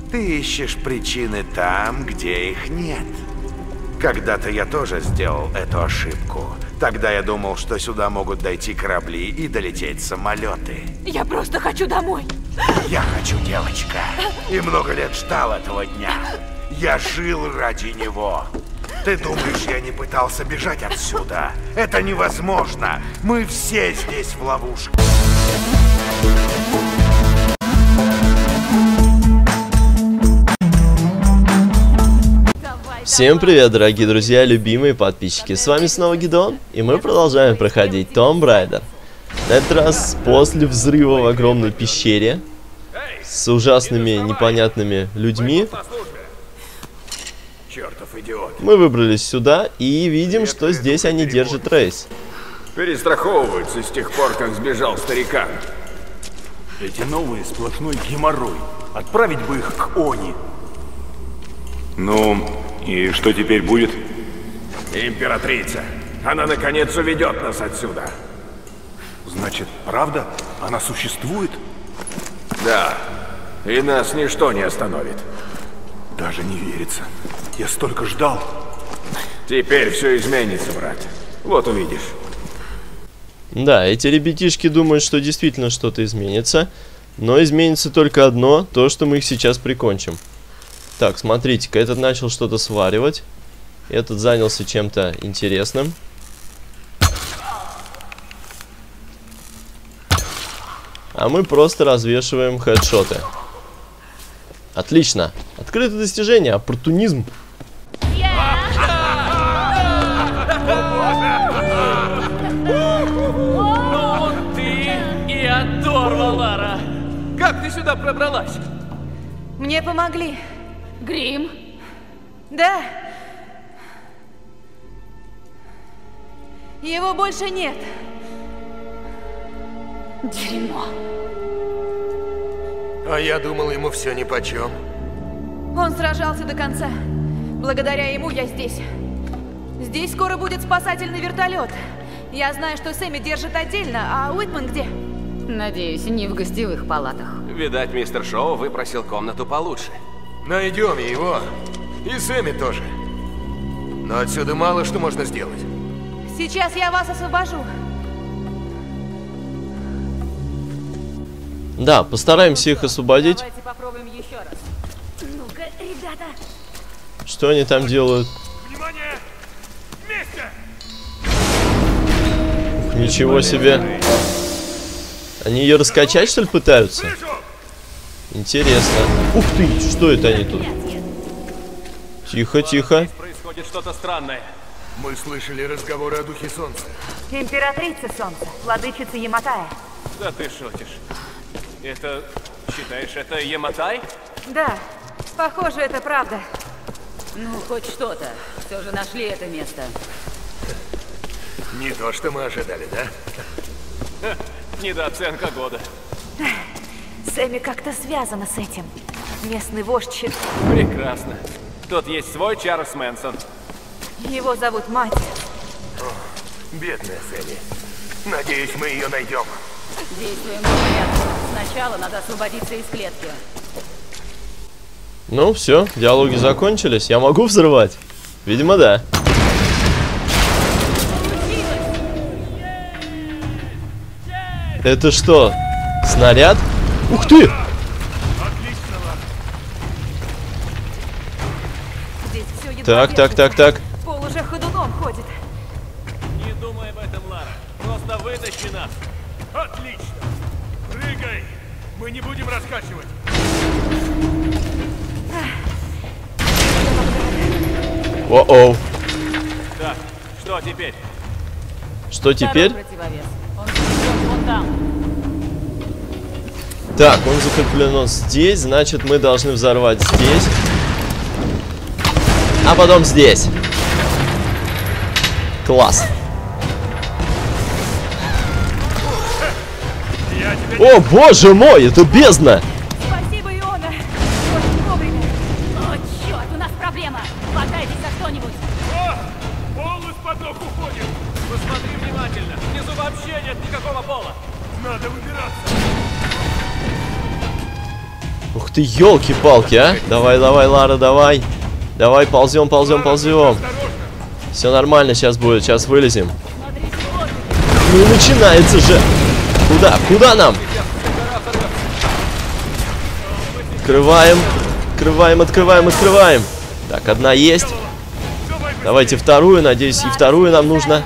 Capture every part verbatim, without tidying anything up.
Ты ищешь причины там, где их нет. Когда-то я тоже сделал эту ошибку. Тогда я думал, что сюда могут дойти корабли и долететь самолеты. Я просто хочу домой. Я хочу, девочка. И много лет ждал этого дня. Я жил ради него. Ты думаешь, я не пытался бежать отсюда? Это невозможно. Мы все здесь в ловушке. Всем привет, дорогие друзья, любимые подписчики. С вами снова Гидеон, и мы продолжаем проходить Tomb Raider. На этот раз после взрыва в огромной пещере с ужасными непонятными людьми мы выбрались сюда и видим, что здесь они держат рейс. Перестраховываются с тех пор, как сбежал старикан. Эти новые сплошной геморрой. Отправить бы их к Они. Ну, и что теперь будет? Императрица. Она наконец уведет нас отсюда. Значит, правда? Она существует? Да. И нас ничто не остановит. Даже не верится. Я столько ждал. Теперь все изменится, брат. Вот увидишь. Да, эти ребятишки думают, что действительно что-то изменится. Но изменится только одно, то, что мы их сейчас прикончим. Так, смотрите-ка, этот начал что-то сваривать. Этот занялся чем-то интересным. А мы просто развешиваем хедшоты. Отлично. Открытое достижение. Оппортунизм. Ну ты и оторва, Лара. Как ты сюда пробралась? Мне помогли. Грим? Да. Его больше нет. Дерьмо. А я думал, ему все нипочем. Он сражался до конца. Благодаря ему я здесь. Здесь скоро будет спасательный вертолет. Я знаю, что Сэмми держит отдельно, а Уитман где? Надеюсь, не в гостевых палатах. Видать, мистер Шоу выпросил комнату получше. Найдем его. И Сэмми тоже. Но отсюда мало что можно сделать. Сейчас я вас освобожу. Да, постараемся их освободить. Давайте попробуем еще раз. Ну-ка, ребята. Что они там делают? Внимание! Вместе! Ух, ничего себе. Они ее раскачать, что ли, пытаются? Интересно. Ух ты, что это они тут? Тихо, тихо. Здесь происходит что-то странное. Мы слышали разговоры о Духе Солнца. Императрица Солнца, владычица Яматая. Да ты шутишь. Это... считаешь, это Яматай? Да, похоже, это правда. Ну, хоть что-то. Все же нашли это место. Не то, что мы ожидали, да? Ха, недооценка года. Сэмми как-то связана с этим. Местный вождь счит- Прекрасно. Тут есть свой Чарльз Мэнсон. Его зовут мать. О, бедная Сэмми. Надеюсь, мы ее найдем. Действуем по порядку. Сначала надо освободиться из клетки. Ну, все, диалоги закончились. Я могу взрывать? Видимо, да. Это что? Снаряд? Ух ты! Здесь все едва Так, так, так, так. Пол уже ходуном ходит. Не думай об этом, Лара. Просто вытащи нас. Отлично! Прыгай! Мы не будем раскачивать. О-оу. Так, что теперь? Что теперь? Второй противовес. Он закреплен вон там. Так, он закреплен здесь, значит, мы должны взорвать здесь. А потом здесь. Класс. О, боже мой, это бездна! Спасибо, Иона. Очень вовремя. О, черт, у нас проблема. Хватайтесь за что-нибудь. О! Пол из-под ног уходит! Посмотри внимательно. Внизу вообще нет никакого пола. Надо выбираться! Ух ты, елки-палки, а! Давай, давай, Лара, давай. Давай, ползем, ползем, ползем. Все нормально сейчас будет, сейчас вылезем. Ну и начинается же. Куда? Куда нам? Открываем. Открываем, открываем, открываем. Так, одна есть. Давайте вторую, надеюсь, и вторую нам нужно.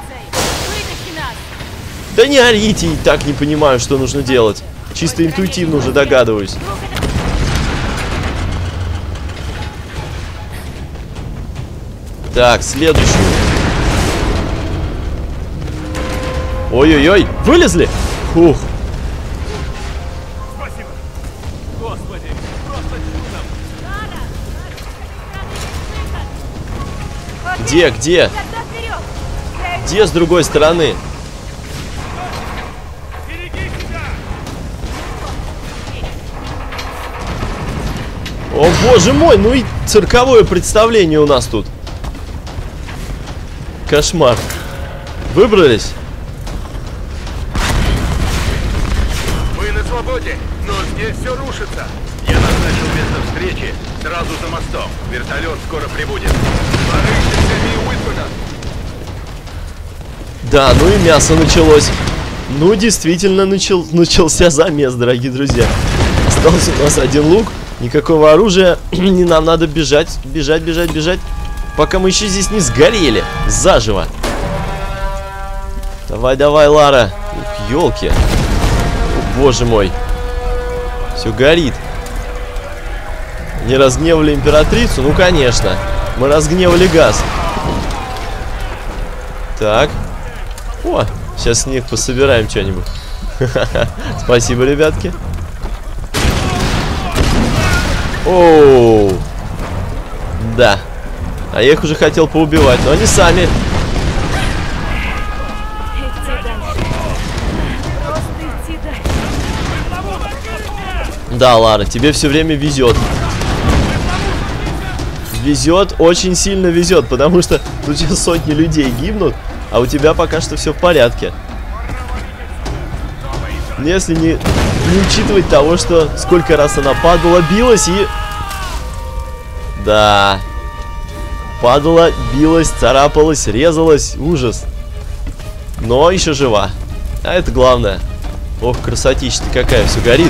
Да не орите, и так не понимаю, что нужно делать. Чисто интуитивно уже догадываюсь. Так, следующую. Ой-ой-ой, вылезли? Фух. Спасибо. Господи, просто чудо. Где, где? Где с другой стороны? О боже мой, ну и цирковое представление у нас тут. Кошмар. Выбрались? Мы на свободе, но здесь все рушится. Я назначил место встречи сразу за мостом. Вертолет скоро прибудет. Порыщем Сэмми Уитмана. Да, ну и мясо началось. Ну, действительно, начал, начался замес, дорогие друзья. Остался у нас один лук. Никакого оружия. Не нам надо бежать, бежать, бежать, бежать. Пока мы еще здесь не сгорели. Заживо. Давай, давай, Лара. Ух, елки. О, боже мой. Все горит. Не разгневали императрицу? Ну, конечно. Мы разгневали газ. Так. О, сейчас с них пособираем что-нибудь. Спасибо, ребятки. Оу. Да. А я их уже хотел поубивать, но они сами. Да, Лара, тебе все время везет. Везет, очень сильно везет, потому что тут сейчас сотни людей гибнут, а у тебя пока что все в порядке. Если не, не учитывать того, что сколько раз она падала, билась и... Да. Падала, билась, царапалась, резалась. Ужас. Но еще жива. А это главное. Ох, красотища-то какая, все горит.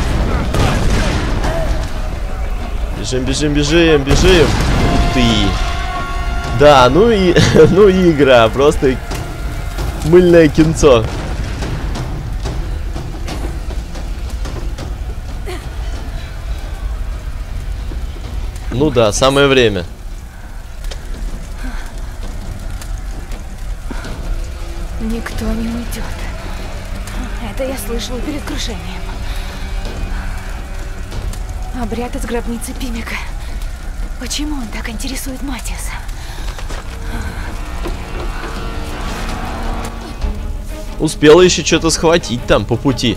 Бежим, бежим, бежим, бежим. Ух ты. Да, ну и, ну и игра. Просто мыльное кинцо. Ну да, самое время. Никто не уйдет. Это я слышала перед крушением. Обряд из гробницы Пимика. Почему он так интересует Матиаса? Успела еще что-то схватить там по пути.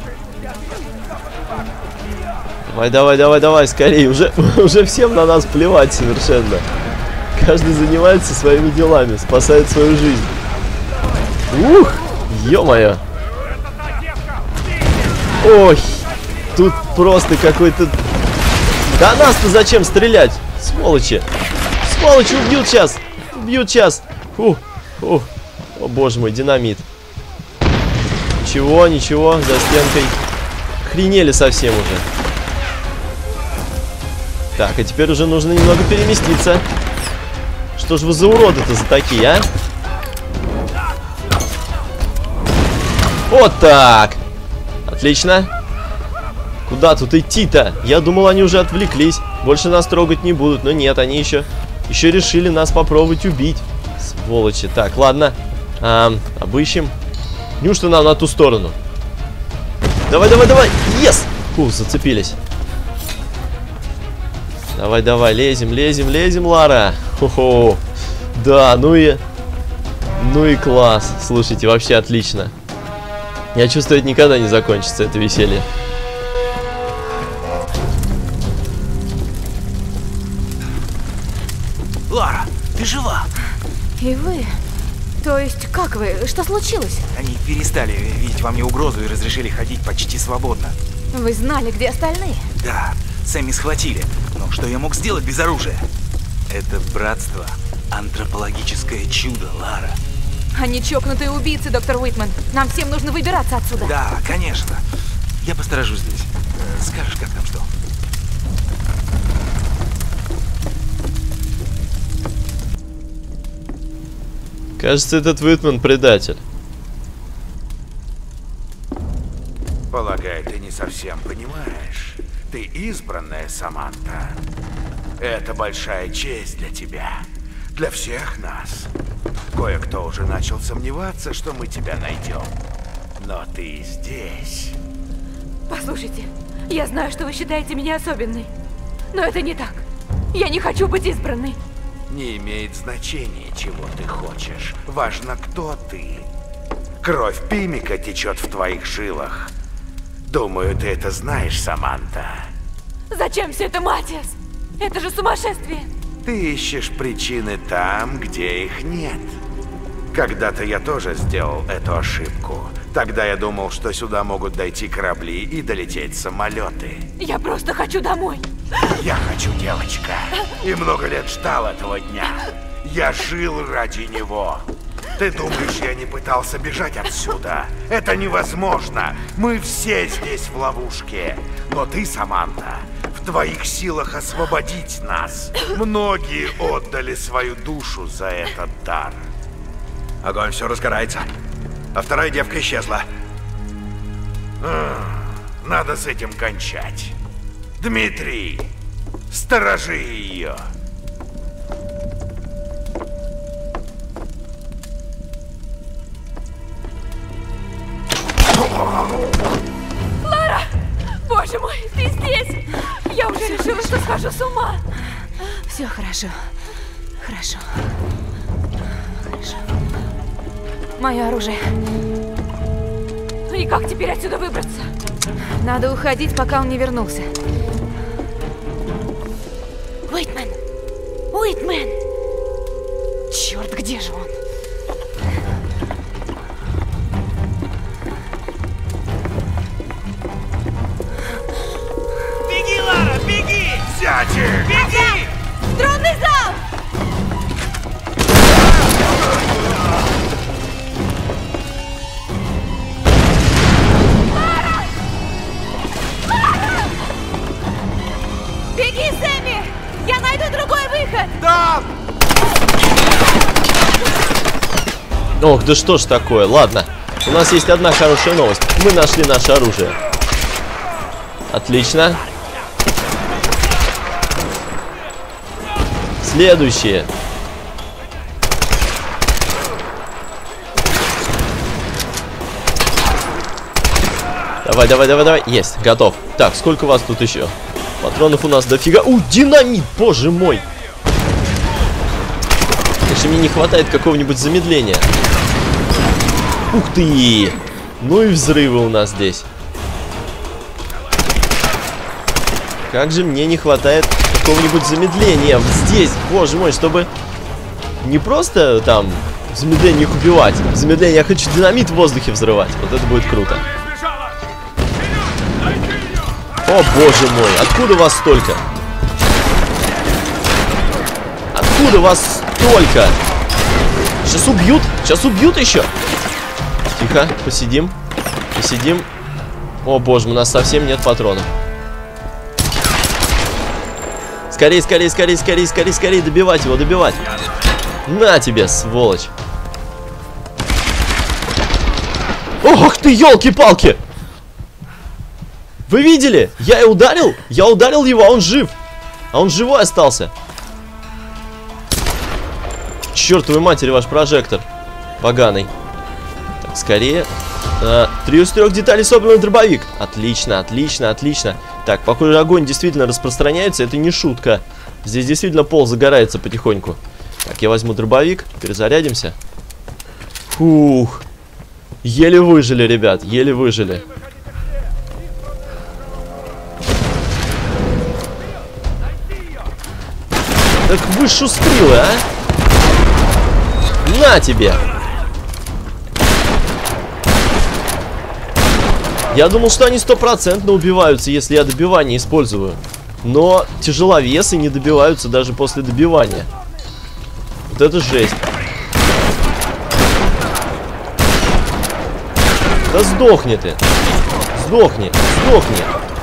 Давай, давай, давай, давай, скорее. Уже, уже всем на нас плевать совершенно. Каждый занимается своими делами, спасает свою жизнь. Ух, ё-моё. Ой, тут просто какой-то... Да нас-то зачем стрелять? Сволочи. Сволочи убьют сейчас. Убьют сейчас. Фу, фу. О, боже мой, динамит. Ничего, ничего, за стенкой. Охренели совсем уже. Так, а теперь уже нужно немного переместиться. Что ж вы за уроды-то за такие, а? Вот так. Отлично. Куда тут идти-то? Я думал, они уже отвлеклись. Больше нас трогать не будут. Но нет, они еще, еще решили нас попробовать убить. Сволочи. Так, ладно. А, обыщем. Неужто нам на ту сторону? Давай, давай, давай. Yes! Фу, зацепились. Давай, давай, лезем, лезем, лезем, Лара. Хо-хо. Да, ну и... Ну и класс. Слушайте, вообще отлично. Я чувствую, это никогда не закончится, это веселье. Лара, ты жива? И вы? То есть, как вы? Что случилось? Они перестали видеть во мне угрозу и разрешили ходить почти свободно. Вы знали, где остальные? Да, Сэмми схватили. Но что я мог сделать без оружия? Это братство — антропологическое чудо, Лара. Они чокнутые убийцы, доктор Уитман. Нам всем нужно выбираться отсюда. Да, конечно. Я посторожу здесь. Скажешь, как там что? Кажется, этот Уитман предатель. Полагаю, ты не совсем понимаешь. Ты избранная, Саманта. Это большая честь для тебя. Для всех нас. Кое-кто уже начал сомневаться, что мы тебя найдем. Но ты здесь. Послушайте, я знаю, что вы считаете меня особенной. Но это не так. Я не хочу быть избранной. Не имеет значения, чего ты хочешь. Важно, кто ты. Кровь Пимика течет в твоих жилах. Думаю, ты это знаешь, Саманта. Зачем все это, Матиас? Это же сумасшествие. Ты ищешь причины там, где их нет. Когда-то я тоже сделал эту ошибку. Тогда я думал, что сюда могут дойти корабли и долететь самолеты. Я просто хочу домой. Я хочу, девочка. И много лет ждал этого дня. Я жил ради него. Ты думаешь, я не пытался бежать отсюда? Это невозможно. Мы все здесь в ловушке. Но ты, Саманта, в твоих силах освободить нас. Многие отдали свою душу за этот дар. Огонь все разгорается. А вторая девка исчезла. Надо с этим кончать. Дмитрий, сторожи ее. Лара! Боже мой, ты здесь! Я уже решила, что схожу с ума. Все хорошо. Хорошо. Хорошо. Мое оружие. И как теперь отсюда выбраться? Надо уходить, пока он не вернулся. Уитмен! Уитмен! Черт, где же он? Беги, Лара, беги! Сядь! Беги! Тронный зал! Беги, Сэмми! Я найду другой выход! Да! Ох, да что ж такое, ладно. У нас есть одна хорошая новость. Мы нашли наше оружие. Отлично. Следующее. Давай, давай, давай, давай. Есть, готов. Так, сколько у вас тут еще? Патронов у нас дофига. У, динамит, боже мой. Конечно, мне не хватает какого-нибудь замедления. Ух ты. Ну и взрывы у нас здесь. Как же мне не хватает какого-нибудь замедления здесь, боже мой, чтобы не просто там в замедлениях убивать. В замедлении я хочу динамит в воздухе взрывать. Вот это будет круто. О, боже мой, откуда вас столько? Откуда вас столько? Сейчас убьют, сейчас убьют еще. Тихо, посидим, посидим. О, боже, у нас совсем нет патронов. Скорей, скорей, скорей, скорей, скорей, скорей, добивать его, добивать. На тебе, сволочь. Ох ты, елки-палки! Вы видели? Я и ударил? Я ударил его, а он жив. А он живой остался. Чертовой матери ваш прожектор. Поганый. Так, скорее. А, три из трех деталей собран дробовик. Отлично, отлично, отлично. Так, похоже, огонь действительно распространяется. Это не шутка. Здесь действительно пол загорается потихоньку. Так, я возьму дробовик. Перезарядимся. Фух. Еле выжили, ребят. Еле выжили. Так вы шустрилы, а? На тебе! Я думал, что они стопроцентно убиваются, если я добивание использую. Но тяжеловесы не добиваются даже после добивания. Вот это жесть. Да сдохни ты. Сдохни, сдохни.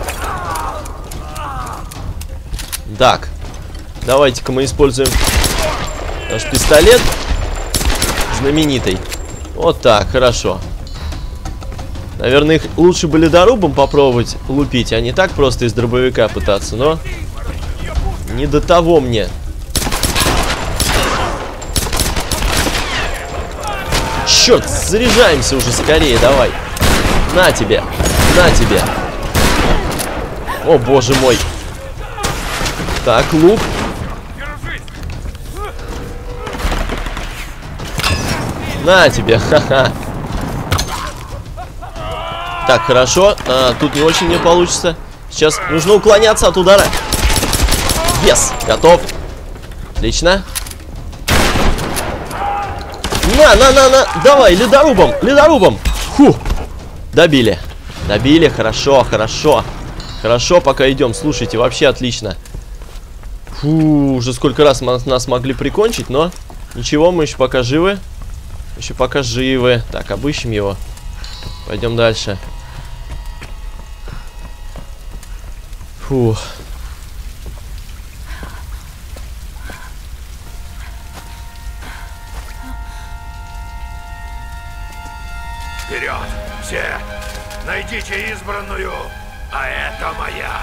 Так. Давайте-ка мы используем наш пистолет. Знаменитый. Вот так, хорошо. Наверное, их лучше бы ледорубом попробовать лупить, а не так просто из дробовика пытаться, но не до того мне. Черт, заряжаемся уже скорее, давай. На тебе, на тебе. О, боже мой. Так, лук. На тебе, ха-ха. Так, хорошо. А, тут не очень не получится. Сейчас нужно уклоняться от удара. Yes, готов. Отлично. На, на, на, на. Давай, ледорубом, ледорубом. Фу. Добили. Добили, хорошо, хорошо. Хорошо, пока идем. Слушайте, вообще отлично. Фу, уже сколько раз нас могли прикончить, но ничего, мы еще пока живы. Еще пока живы. Так, обыщем его. Пойдем дальше. Фух. Вперед, все! Найдите избранную, а это моя!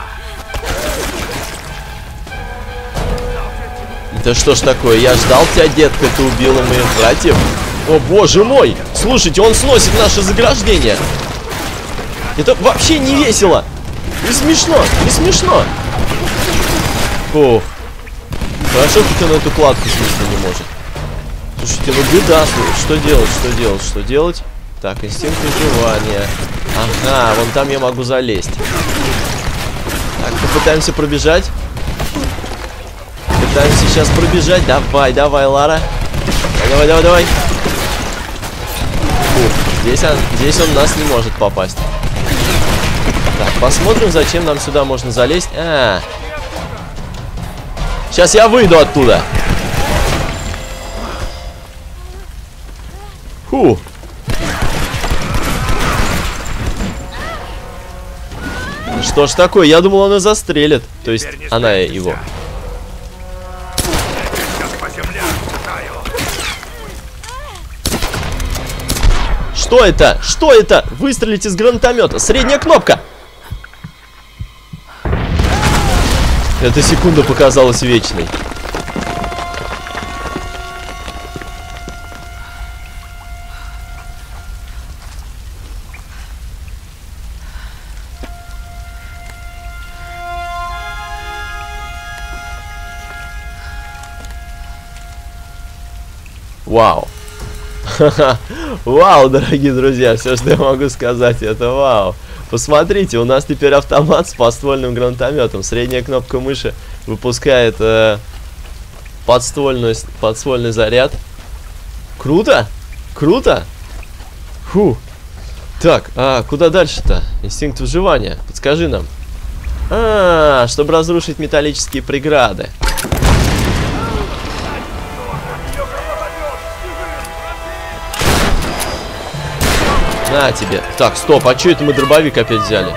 Да что ж такое? Я ждал тебя, детка, ты убила моих братьев. О, боже мой! Слушайте, он сносит наше заграждение. Это вообще не весело. Не смешно, не смешно. Фух. Хорошо, хоть он эту кладку снести не может. Слушайте, ну беда. Что делать, что делать, что делать? Так, инстинкт выживания. Ага, вон там я могу залезть. Так, попытаемся пробежать. Пытаемся сейчас пробежать. Давай, давай, Лара. Давай, давай, давай. Фух, здесь он, здесь он нас не может попасть. Так, посмотрим, зачем нам сюда можно залезть. А, -а, -а. Сейчас я выйду оттуда. Фу. Что ж такое? Я думал, он и застрелит. То есть она его. Что это? Что это? Выстрелить из гранатомета. Средняя кнопка. Эта секунда показалась вечной. Вау. Вау, дорогие друзья, все, что я могу сказать, это вау. Посмотрите, у нас теперь автомат с подствольным гранатометом. Средняя кнопка мыши выпускает э, подствольный, подствольный заряд. Круто? Круто? Фу. Так, а куда дальше-то? Инстинкт выживания. Подскажи нам. А, чтобы разрушить металлические преграды. На тебе. Так, стоп, а что это мы дробовик опять взяли?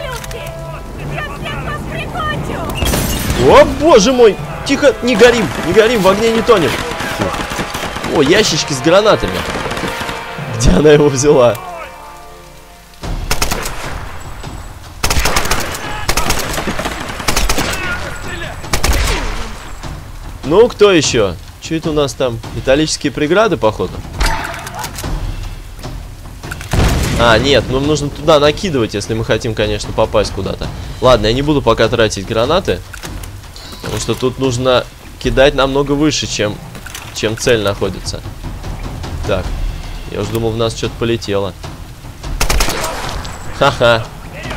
О, боже мой! Тихо, не горим, не горим, в огне не тонем. О, ящички с гранатами. Где она его взяла? Ну, кто еще? Что это у нас там? Металлические преграды, походу? А, нет, ну нужно туда накидывать, если мы хотим, конечно, попасть куда-то. Ладно, я не буду пока тратить гранаты. Потому что тут нужно кидать намного выше, чем, чем цель находится. Так, я уж думал, в нас что-то полетело. Ха-ха.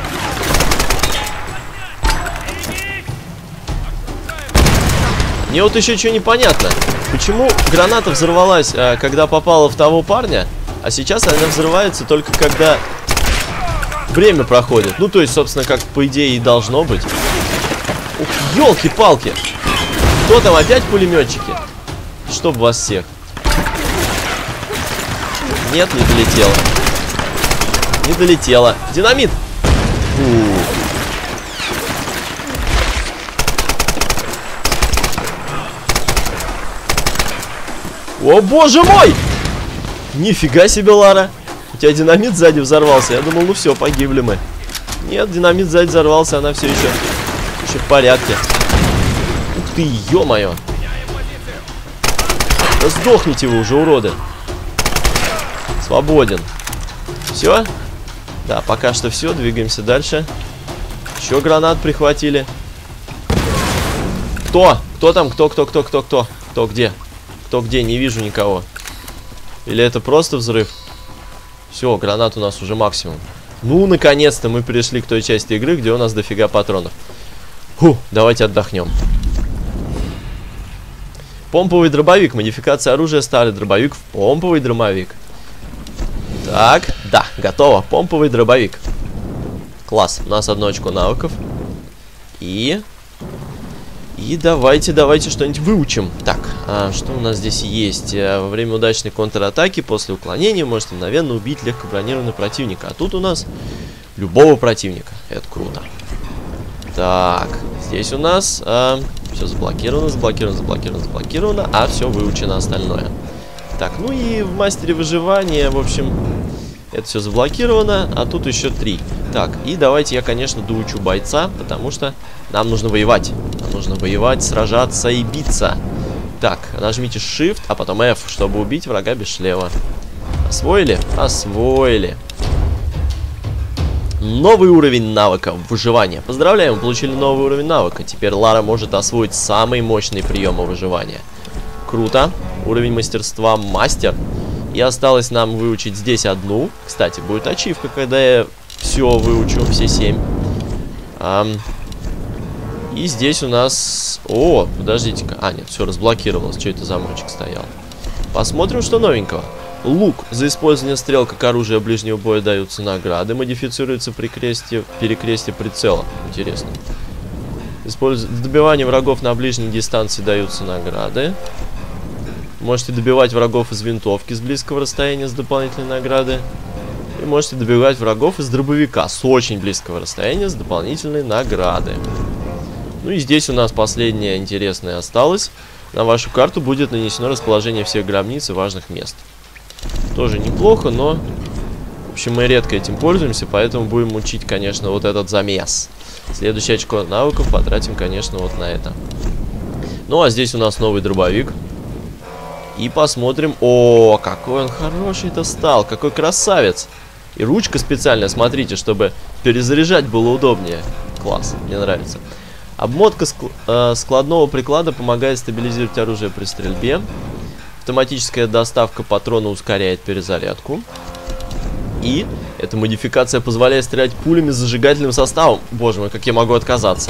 Мне вот еще что непонятно. Почему граната взорвалась, когда попала в того парня, а сейчас она взрывается только когда время проходит. Ну, то есть, собственно, как по идее и должно быть. Ух, елки-палки! Кто там опять пулеметчики? Чтоб вас всех. Нет, не долетело. Не долетело. Динамит! Фу. О, боже мой! Нифига себе, Лара. У тебя динамит сзади взорвался. Я думал, ну все, погибли мы. Нет, динамит сзади взорвался, она все еще, еще в порядке. Ух ты, ё-моё. Да сдохните вы уже, уроды. Свободен. Все? Да, пока что все. Двигаемся дальше. Еще гранат прихватили. Кто? Кто там? Кто, кто, кто, кто, кто? Кто где? Кто где? Не вижу никого. Или это просто взрыв? Все, гранат у нас уже максимум. Ну, наконец-то мы перешли к той части игры, где у нас дофига патронов. Фу, давайте отдохнем. Помповый дробовик. Модификация оружия. Старый дробовик в помповый дробовик. Так, да, готово. Помповый дробовик. Класс. У нас одно очко навыков. И... И давайте, давайте что-нибудь выучим. Так, а что у нас здесь есть? Во время удачной контратаки после уклонения можете мгновенно убить легко бронированного противника. А тут у нас любого противника. Это круто. Так, здесь у нас а, все заблокировано, заблокировано, заблокировано, заблокировано. А все выучено остальное. Так, ну и в мастере выживания, в общем, это все заблокировано. А тут еще три. Так, и давайте я, конечно, доучу бойца, потому что нам нужно воевать. Нам нужно воевать, сражаться и биться. Так, нажмите Shift, а потом F, чтобы убить врага без шлема. Освоили? Освоили. Новый уровень навыка выживания. Поздравляем, вы получили новый уровень навыка. Теперь Лара может освоить самые мощные приемы выживания. Круто. Уровень мастерства мастер. И осталось нам выучить здесь одну. Кстати, будет ачивка, когда я все выучу, все семь. Ам... И здесь у нас... О, подождите-ка. А, нет, все разблокировалось. Что это замочек стоял? Посмотрим, что новенького. Лук. За использование стрел как оружие ближнего боя даются награды. Модифицируется при кресте, перекресте прицела. Интересно. Использ... Добивание врагов на ближней дистанции даются награды. Можете добивать врагов из винтовки с близкого расстояния с дополнительной награды. И можете добивать врагов из дробовика с очень близкого расстояния с дополнительной награды. Ну и здесь у нас последнее интересное осталось. На вашу карту будет нанесено расположение всех гробниц и важных мест. Тоже неплохо, но... В общем, мы редко этим пользуемся, поэтому будем учить, конечно, вот этот замес. Следующее очко навыков потратим, конечно, вот на это. Ну, а здесь у нас новый дробовик. И посмотрим... О, какой он хороший-то стал! Какой красавец! И ручка специальная, смотрите, чтобы перезаряжать было удобнее. Класс, мне нравится. Обмотка ск э, складного приклада помогает стабилизировать оружие при стрельбе. Автоматическая доставка патрона ускоряет перезарядку. И эта модификация позволяет стрелять пулями с зажигательным составом. Боже мой, как я могу отказаться.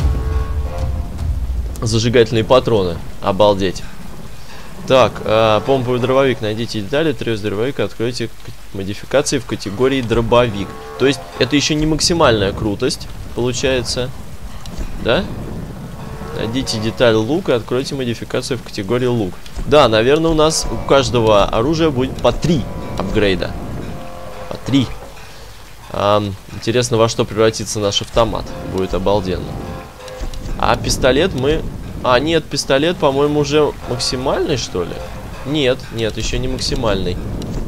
Зажигательные патроны. Обалдеть. Так, э, помповый дробовик. Найдите детали, трёх дробовика, откройте модификации в категории дробовик. То есть это еще не максимальная крутость, получается. Да? Найдите деталь лука, откройте модификацию в категории лук. Да, наверное, у нас у каждого оружия будет по три апгрейда. По три. А, интересно, во что превратится наш автомат. Будет обалденно. А пистолет мы... А, нет, пистолет, по-моему, уже максимальный, что ли? Нет, нет, еще не максимальный.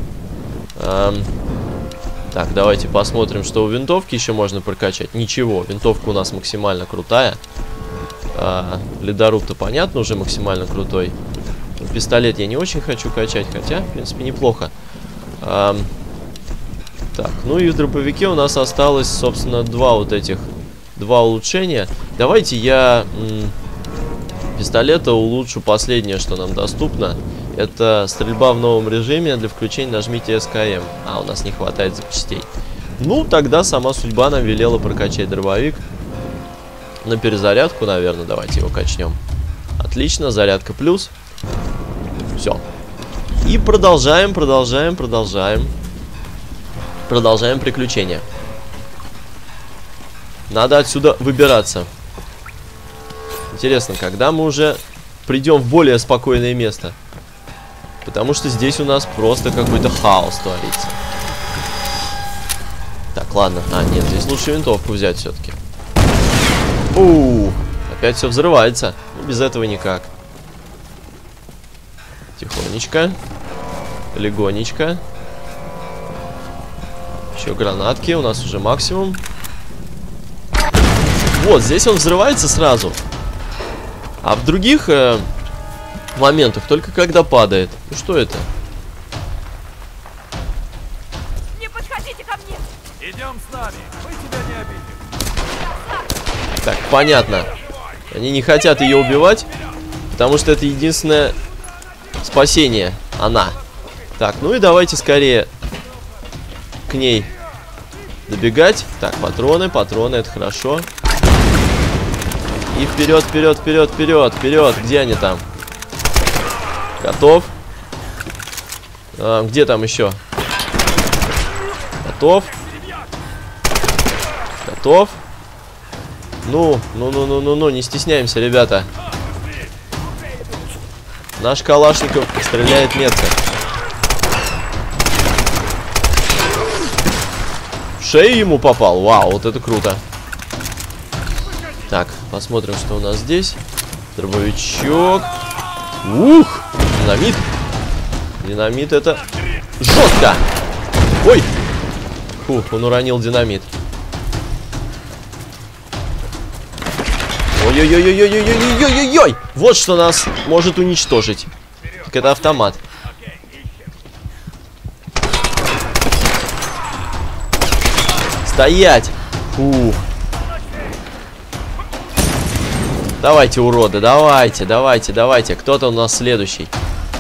А, так, давайте посмотрим, что у винтовки еще можно прокачать. Ничего, винтовка у нас максимально крутая. А, ледоруб-то, понятно, уже максимально крутой. Пистолет я не очень хочу качать, хотя, в принципе, неплохо. А, так, ну и в дробовике у нас осталось, собственно, два вот этих, два улучшения. Давайте я м, пистолета улучшу последнее, что нам доступно. Это стрельба в новом режиме. Для включения нажмите эс ка эм. А, у нас не хватает запчастей. Ну, тогда сама судьба нам велела прокачать дробовик. На перезарядку, наверное, давайте его качнем. Отлично, зарядка плюс. Все. И продолжаем, продолжаем, продолжаем. Продолжаем приключения. Надо отсюда выбираться. Интересно, когда мы уже придем в более спокойное место? Потому что здесь у нас просто какой-то хаос творится. Так, ладно. А, нет, здесь лучше винтовку взять все-таки. Ууу, опять все взрывается. Ну, без этого никак. Тихонечко. Легонечко. Еще гранатки. У нас уже максимум. Вот, здесь он взрывается сразу. А в других э, моментах только когда падает. Ну что это? Не подходите ко мне! Идем с нами, мы тебя не обидим. Так, понятно. Они не хотят ее убивать, потому что это единственное спасение. Она. Так, ну и давайте скорее к ней добегать. Так, патроны, патроны, это хорошо. И вперед, вперед, вперед, вперед, вперед. Где они там? Готов. А, где там еще? Готов. Готов. Ну, ну, ну, ну, ну, ну, не стесняемся, ребята. Наш Калашников стреляет метко. В шею ему попал. Вау, вот это круто. Так, посмотрим, что у нас здесь. Дробовичок. Ух! Динамит. Динамит это жестко. Ой! Фух, он уронил динамит. Ой-ой-ой-ой-ой-ой-ой-ой-ой-ой! Вот что нас может уничтожить. Так это автомат. Стоять! Фух. Давайте, уроды, давайте, давайте, давайте. Кто-то у нас следующий.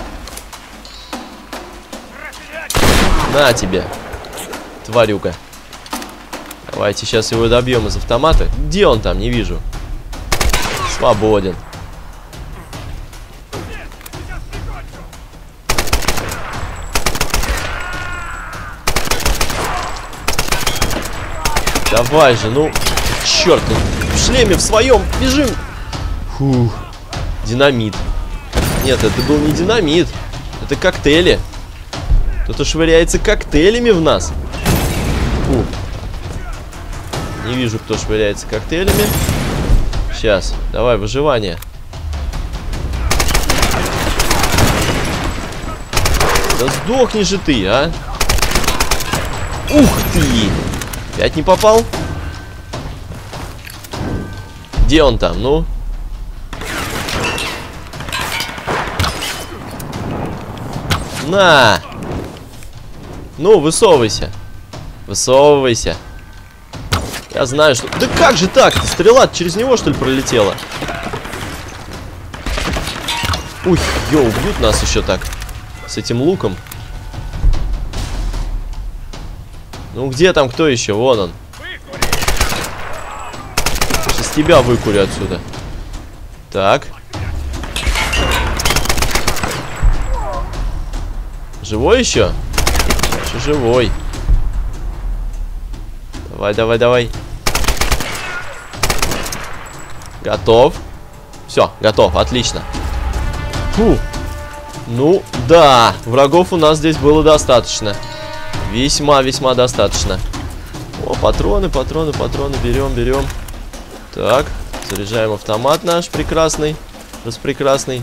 На тебе, тварюка. Давайте сейчас его добьем из автомата. Где он там? Не вижу. Свободен. Давай же, ну, черт, в шлеме в своем бежим. Фух, динамит. Нет, это был не динамит, это коктейли. Кто-то швыряется коктейлями в нас. Фух. Не вижу, кто швыряется коктейлями. Сейчас, давай, выживание. Да сдохни же ты, а. Ух ты! Опять не попал? Где он там, ну? На! Ну, высовывайся. Высовывайся. Я знаю, что... Да как же так-то? Стрела через него, что ли, пролетела? Уй, ё, убьют нас еще так. С этим луком. Ну, где там кто еще? Вон он. Сейчас тебя выкурю отсюда. Так. Живой еще? Еще живой. Давай, давай, давай. Готов. Все, готов, отлично. Фу. Ну, да, врагов у нас здесь было достаточно. Весьма-весьма достаточно. О, патроны, патроны, патроны. Берем, берем. Так, заряжаем автомат наш прекрасный. Распрекрасный.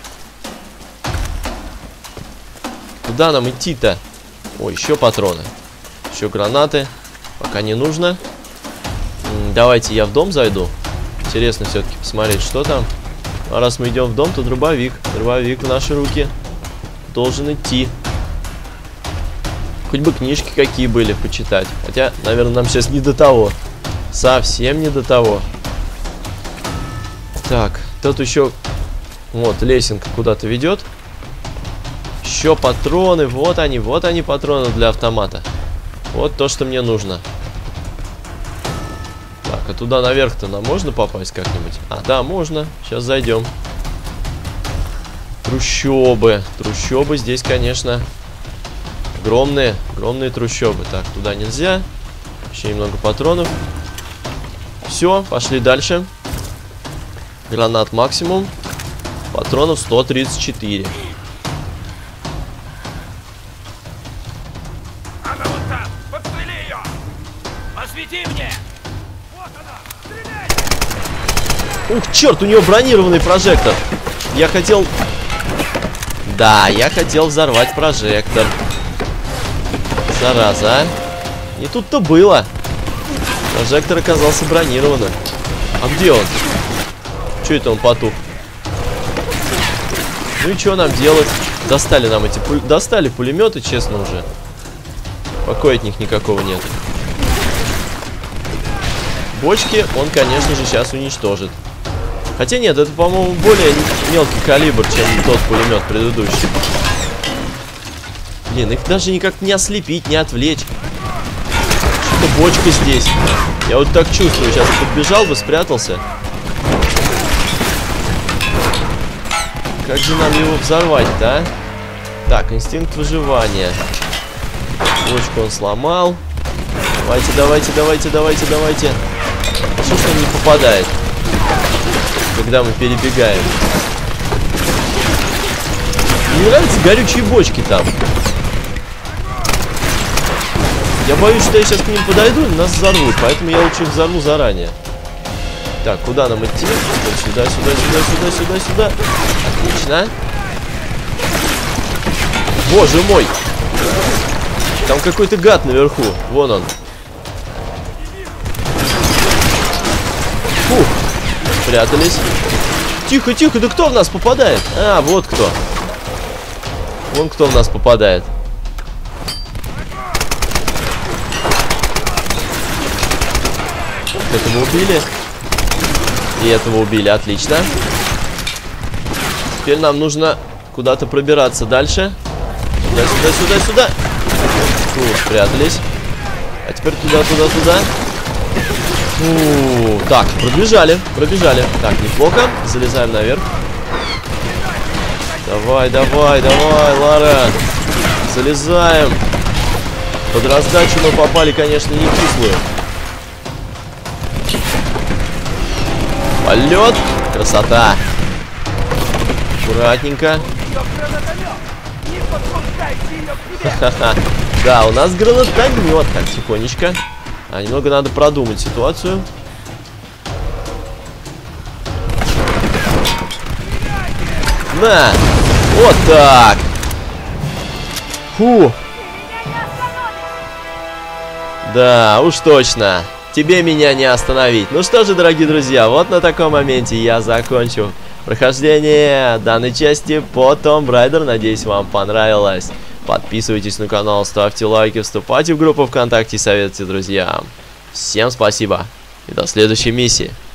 Куда нам идти-то? О, еще патроны. Еще гранаты. Пока не нужно. Давайте я в дом зайду. Интересно все-таки посмотреть, что там. А раз мы идем в дом, то дробовик. Дробовик в наши руки должен идти. Хоть бы книжки какие были почитать. Хотя, наверное, нам сейчас не до того. Совсем не до того. Так, тут еще... Вот, лесенка куда-то ведет. Еще патроны. Вот они, вот они, патроны для автомата. Вот то, что мне нужно. Так, а туда наверх-то нам можно попасть как-нибудь? А, да, можно. Сейчас зайдем. Трущобы. Трущобы здесь, конечно... Огромные, огромные трущобы. Так, туда нельзя. Еще немного патронов. Все, пошли дальше. Гранат максимум. Патронов сто тридцать четыре. Она вот там! Подстрели ее! Освети мне! Вот она! Стреляйте! Ух, черт, у нее бронированный прожектор. Я хотел... Да, я хотел взорвать прожектор. Зараза, а. Не тут-то было. Прожектор оказался бронированным. А где он? Че это он потух? Ну и что нам делать? Достали нам эти пуль... Достали пулеметы, честно уже. Покоя от них никакого нет. Бочки он, конечно же, сейчас уничтожит. Хотя нет, это, по-моему, более мелкий калибр, чем тот пулемет предыдущий. Блин, их даже никак не ослепить, не отвлечь. Что-то бочка здесь. Я вот так чувствую, сейчас подбежал бы, спрятался. Как же нам его взорвать-то, а? Так, инстинкт выживания. Бочку он сломал. Давайте, давайте, давайте, давайте, давайте. Что ж он не попадает, когда мы перебегаем? Мне нравятся горючие бочки там. Я боюсь, что я сейчас к ним подойду, и нас взорвут, поэтому я лучше их взорву заранее. Так, куда нам идти? Вот сюда, сюда, сюда, сюда, сюда, сюда. Отлично. Боже мой! Там какой-то гад наверху. Вон он. Фух. Спрятались. Тихо, тихо, да кто в нас попадает? А, вот кто. Вон кто в нас попадает. Этого убили. И этого убили, отлично. Теперь нам нужно куда-то пробираться дальше. Сюда, сюда, сюда, сюда. Фу, спрятались. А теперь туда, туда, туда. Фу, так, пробежали, пробежали. Так, неплохо. Залезаем наверх. Давай, давай, давай, Лара. Залезаем. Под раздачу мы попали, конечно, не кислую. Полет. Красота. Аккуратненько. Ха-ха-ха. Да, у нас гранатомет. Так, тихонечко. А, немного надо продумать ситуацию. На! Вот так! Фу! Да, уж точно. Тебе меня не остановить. Ну что же, дорогие друзья, вот на таком моменте я закончу прохождение данной части по Tomb Raider. Надеюсь, вам понравилось. Подписывайтесь на канал, ставьте лайки, вступайте в группу ВКонтакте и советуйте друзьям. Всем спасибо и до следующей миссии.